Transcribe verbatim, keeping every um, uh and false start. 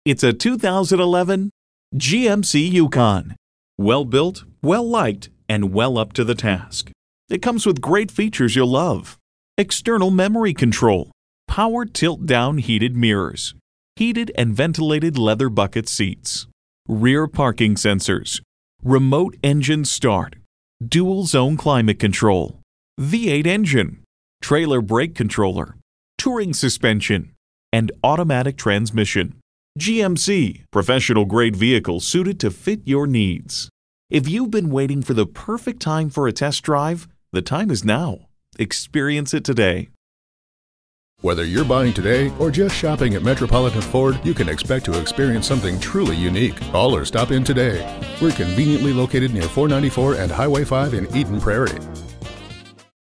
It's a two thousand eleven G M C Yukon. Well built, well liked, and well up to the task. It comes with great features you'll love. External memory control, power tilt-down heated mirrors, heated and ventilated leather bucket seats, rear parking sensors, remote engine start, dual zone climate control, V eight engine, trailer brake controller, touring suspension, and automatic transmission. G M C, professional grade vehicle suited to fit your needs. If you've been waiting for the perfect time for a test drive, the time is now. Experience it today. Whether you're buying today or just shopping at Metropolitan Ford, you can expect to experience something truly unique. Call or stop in today. We're conveniently located near four ninety-four and Highway five in Eden Prairie.